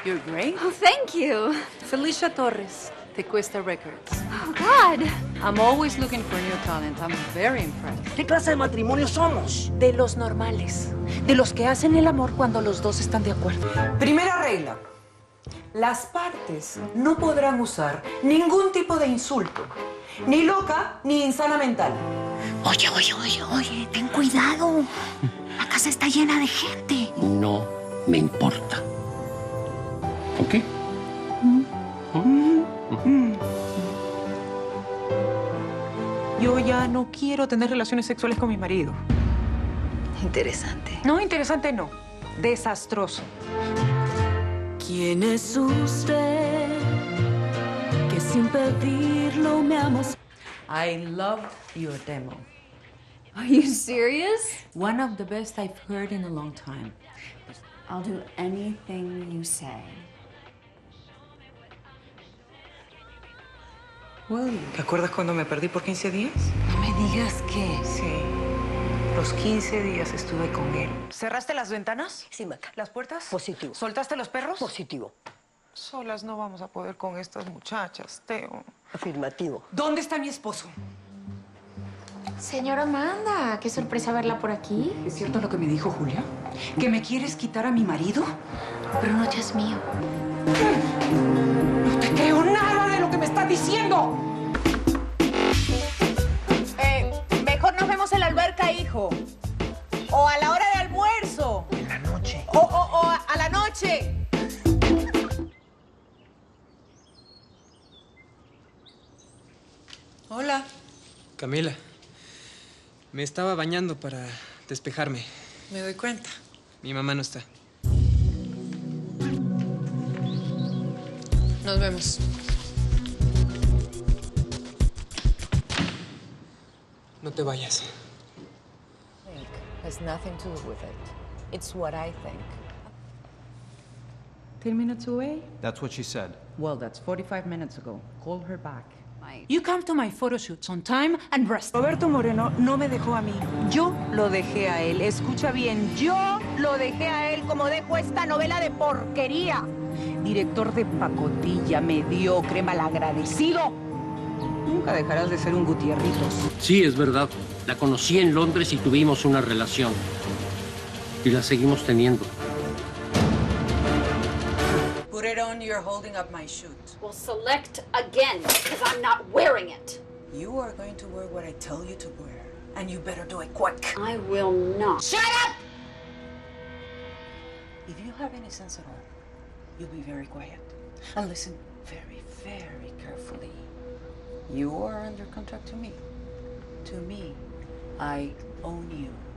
You're great. Oh, thank you. Felicia Torres, Tecuesta Records. Oh, God. I'm always looking for new talent. I'm very impressed. ¿Qué clase de matrimonio somos? De los normales. De los que hacen el amor cuando los dos están de acuerdo. Primera regla. Las partes no podrán usar ningún tipo de insulto. Ni loca, ni insana mental. Oye, ten cuidado. La casa está llena de gente. No me importa. ¿Ok? Yo ya no quiero tener relaciones sexuales con mi marido. Interesante. No, interesante no. Desastroso. ¿Quién es usted que sin pedirlo me amas? I loved your demo. Are you serious? One of the best I've heard in a long time. I'll do anything you say. Will you? ¿Te acuerdas cuando me perdí por 15 días? No me digas que... Sí. Los 15 días estuve con él. ¿Cerraste las ventanas? Sí, Maca. ¿Las puertas? Positivo. ¿Soltaste los perros? Positivo. Solas no vamos a poder con estas muchachas, Teo. Afirmativo. ¿Dónde está mi esposo? Señora Amanda, qué sorpresa verla por aquí. ¿Es cierto lo que me dijo Julia? ¿Que me quieres quitar a mi marido? Bruno ya es mío. No te creo nada de lo que me estás diciendo. Mejor nos vemos en la alberca, hijo. O a la hora de almuerzo. En la noche. O a la noche. Hola. Camila, me estaba bañando para despejarme. Me doy cuenta. Mi mamá no está. Nos vemos. No te vayas. Has nothing to do with it. It's what I think. 10 minutes away? That's what she said. Well, that's 45 minutes ago. Call her back. You come to my photo shoots on time and rest. Roberto Moreno no me dejó a mí. Yo lo dejé a él. Escucha bien, yo lo dejé a él como dejo esta novela de porquería. Director de pacotilla, mediocre, malagradecido. Nunca dejarás de ser un Gutierritos. Sí, es verdad. La conocí en Londres y tuvimos una relación. Y la seguimos teniendo. Put it on, you're holding up my shoot. Well, select again, because I'm not wearing it. You are going to wear what I tell you to wear. And you better do it quick. I will not. Shut up! If you have any sense at all, you'll be very quiet. And listen very, very carefully. You are under contract to me. To me, I own you.